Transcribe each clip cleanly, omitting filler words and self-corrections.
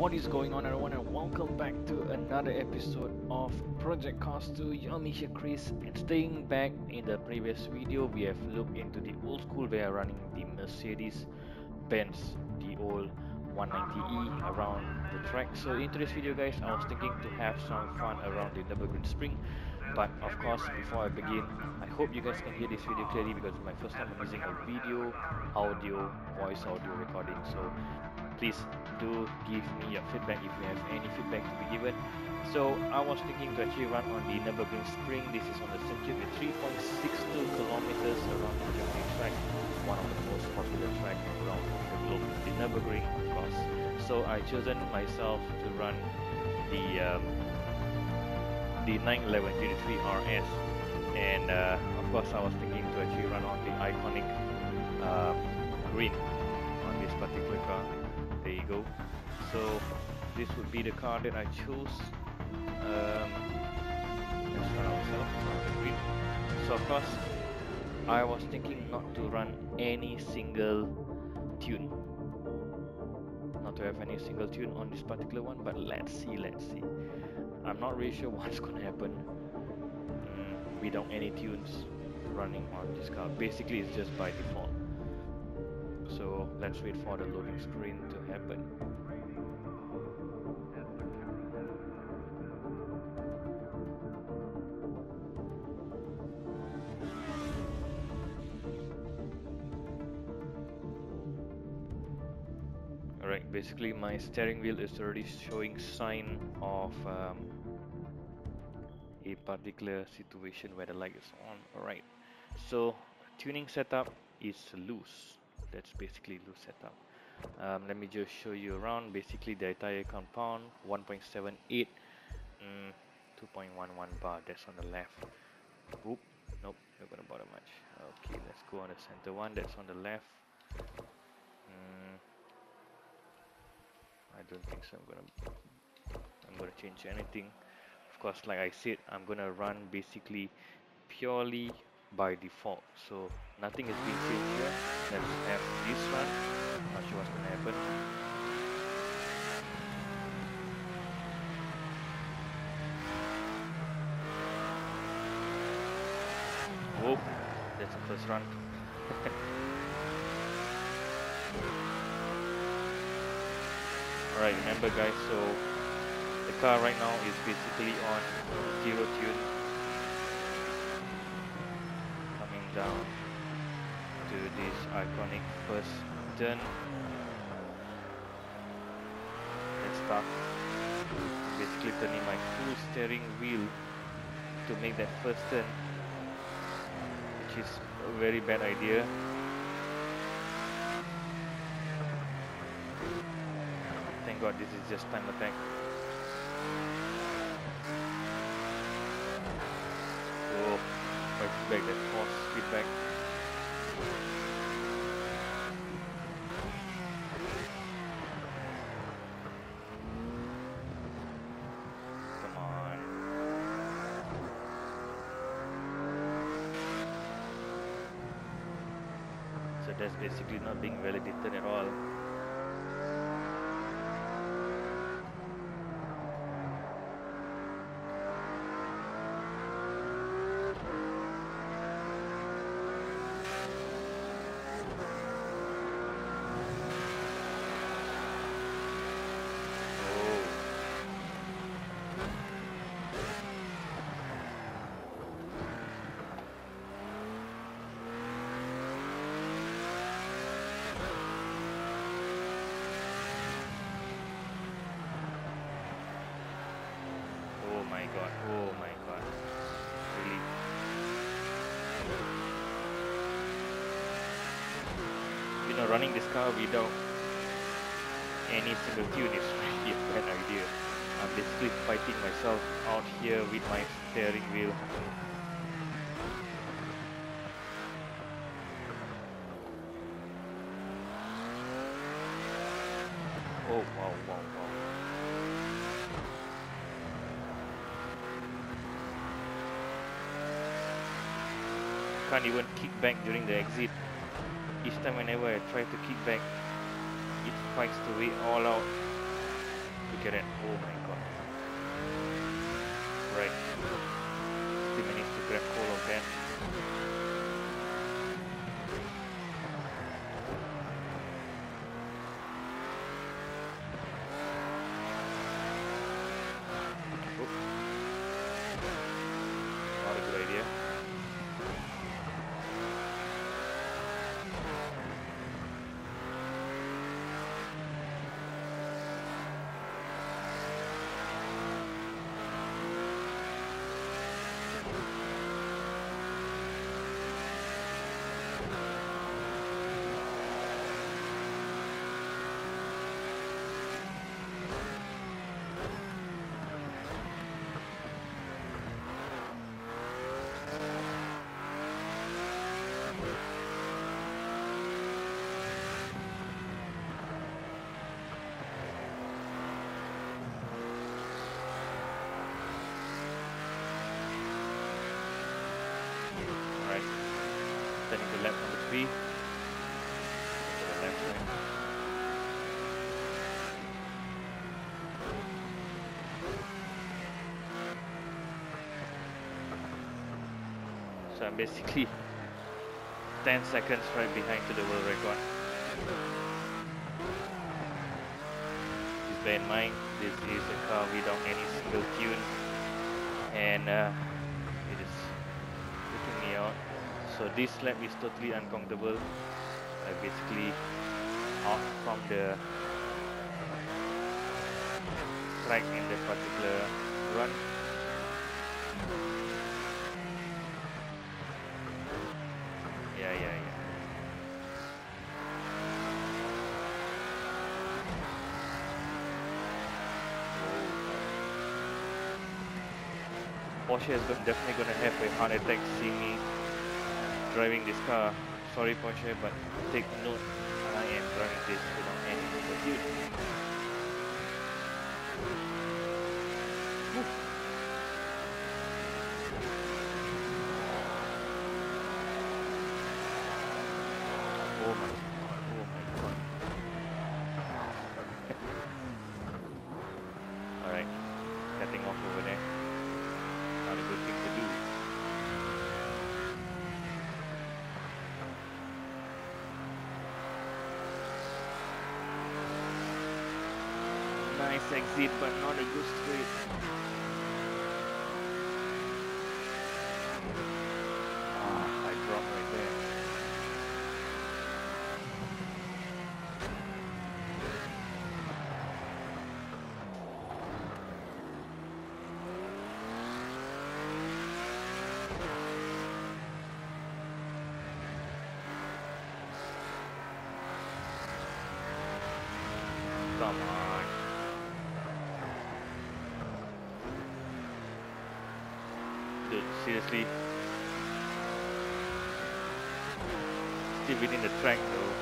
What is going on, everyone, and welcome back to another episode of Project Cars 2. Your Misha Chris, and staying back in the previous video, we have looked into the old school way of running the Mercedes Benz, the old 190E around the track. So in today's video, guys, I was thinking to have some fun around the Nürburgring Spring, but of course, before I begin, I hope you guys can hear this video clearly because it's my first time I'm using a video, audio, voice audio recording. So please do give me your feedback if you have any feedback to be given. So I was thinking to actually run on the Nürburgring Spring. This is on the circuit with 3.62 kilometers around the Germany track, one of the most popular tracks around the globe, the Nürburgring, of course. So I chosen myself to run the 911 GT3 RS, and of course I was thinking to actually run on the iconic green on this particular car. There you go. So this would be the car that I chose. Let's run ourselves on the green. So of course I was thinking not to run any single tune, not to have any single tune on this particular one, but let's see. I'm not really sure what's gonna happen without any tunes running on this car. Basically it's just by default. So let's wait for the loading screen to happen. Alright, basically my steering wheel is already showing sign of a particular situation where the light is on. Alright, so tuning setup is loose. That's basically loose setup. Let me just show you around. Basically the entire compound 1.78, 2.11 bar. That's on the left. Oop, nope, not gonna bother much. Okay, let's go on the center one. That's on the left. I don't think so. I'm gonna change anything. Of course, like I said, I'm gonna run basically purely by default, so nothing is being changed here. Let's have this run. Not sure what's gonna happen. Oh, that's the first run. Alright, remember guys, so the car right now is basically on zero tune, coming down to this iconic first turn. Let's start. Basically turning my full steering wheel to make that first turn, which is a very bad idea. Thank God this is just time attack. So fighting back that force feedback. Come on. So that's basically not being validated at all. Oh my god, really? You know, running this car without any single tune is really a bad idea. I'm basically fighting myself out here with my steering wheel. Oh wow. Can't even kick back during the exit. Each time whenever I try to kick back, it fights the way all out. look at it. Oh my god. Right. Still managed to grab hold of that. Oop. Not a good idea. Alright, turning to lap number 3. To the left side. So I'm basically 10 seconds right behind to the world record. Please bear in mind, this is a car without any single tune, and it is freaking me out. So this lap is totally uncountable. I basically out from the track in the particular run. Yeah. Porsche is definitely going to have a heart attack seeing me driving this car. Sorry Porsche, but take note, I am driving this without any altitude. Oh my god. Alright, cutting off over there. Not a good thing to do. Nice exit, but not a good straight. I dropped right there. Come on. Dude, seriously? Still within the track though.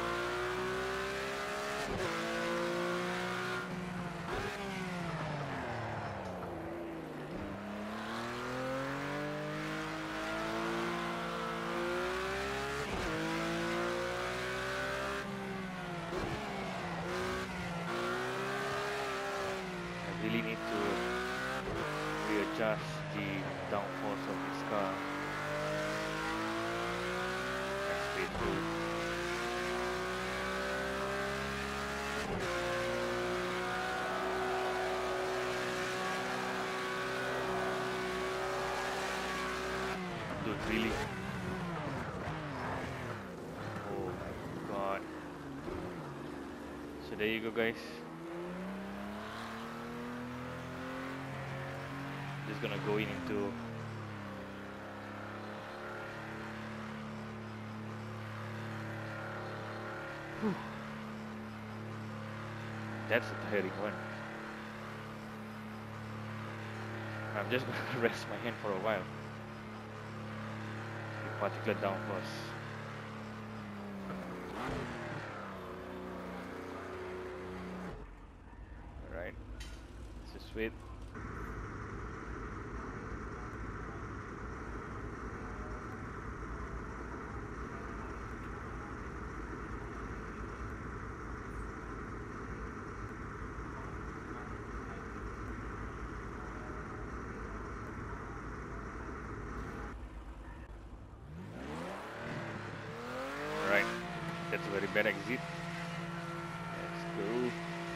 I really need to readjust the downforce of this car. That's straight through. Dude, really? Oh my god. So there you go guys. Just gonna go into that's a tiring one. I'm just gonna rest my hand for a while. The particular downforce. Alright, let's just wait. a very bad exit. Let's go.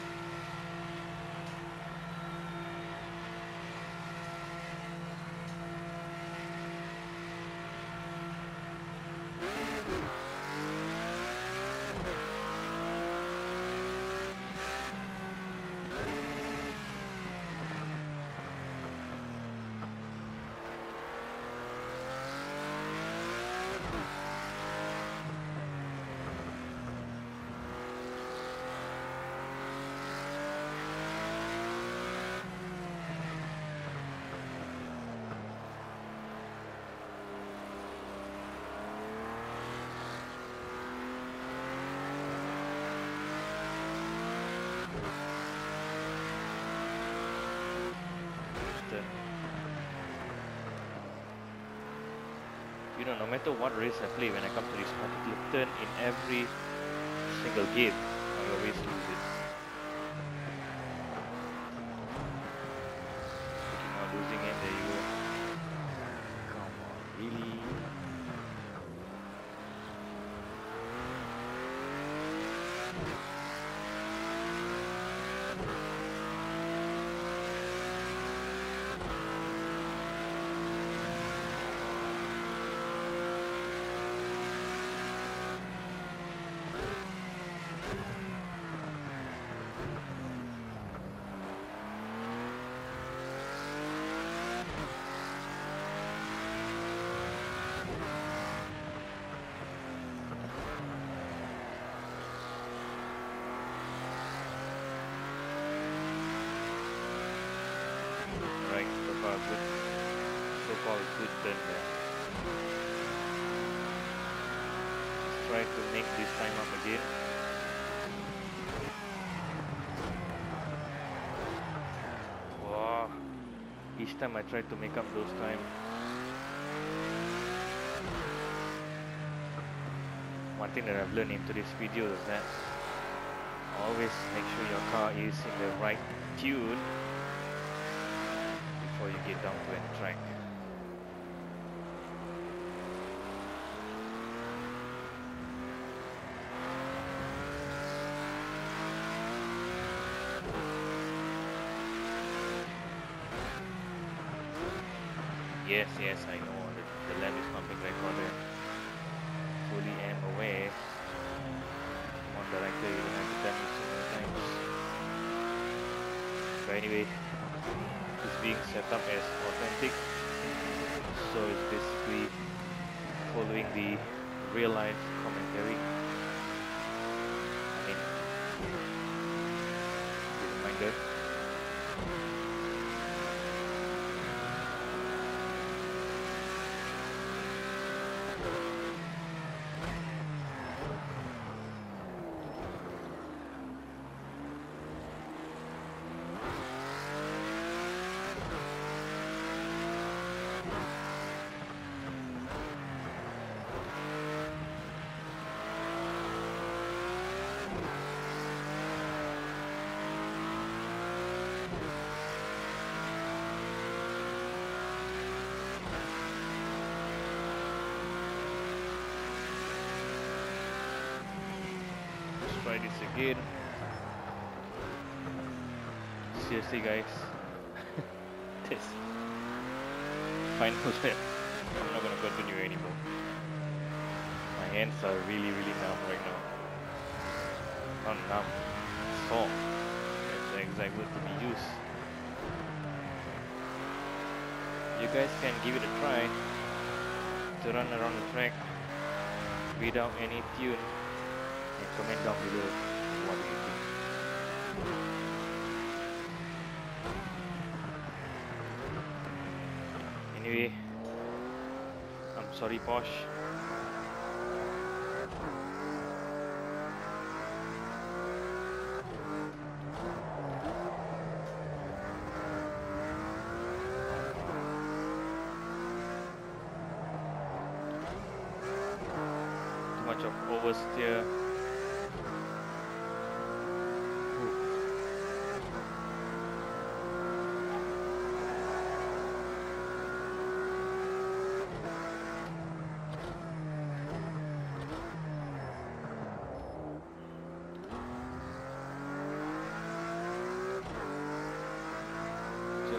You know, no matter what race I play, when I come to this particular turn in every single game, I always lose it. Looking out, losing it, there you go. Come on, really? Right, so far good turn there. Let's try to make this time up again. Wow, each time I try to make up those time. One thing that I've learned into this video is that always make sure your car is in the right tune before you get down to any track. Yes, I know the lap is not being recorded. Fully am aware. Come on, director, you don't have to tell me so many times. But anyway, it's being set up as authentic, so it's basically following the real life commentary. I mean, the reminder. Try this again. Seriously, guys, this final lap, I'm not gonna continue anymore. My hands are really numb right now. Not numb, sore. That's the exact word to be used. You guys can give it a try to run around the track without any tune. And comment down below what do you think. Anyway, I'm sorry, Porsche. Too much of oversteer.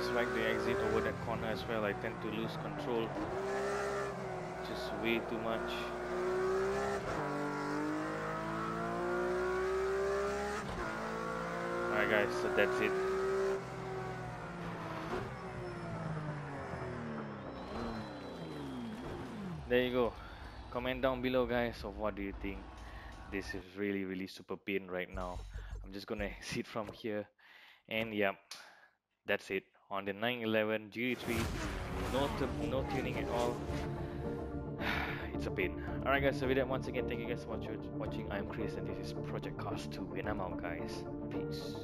just like the exit over that corner as well, I tend to lose control just way too much. Alright guys, so that's it. There you go. Comment down below guys of what do you think. This is really super pain right now. I'm just gonna exit from here, and yeah, that's it on the 911 GT3. No tuning at all. It's a pain. Alright guys, so with that, once again, thank you guys so much for watching. I'm Chris and this is Project Cars 2, and I'm out guys. Peace.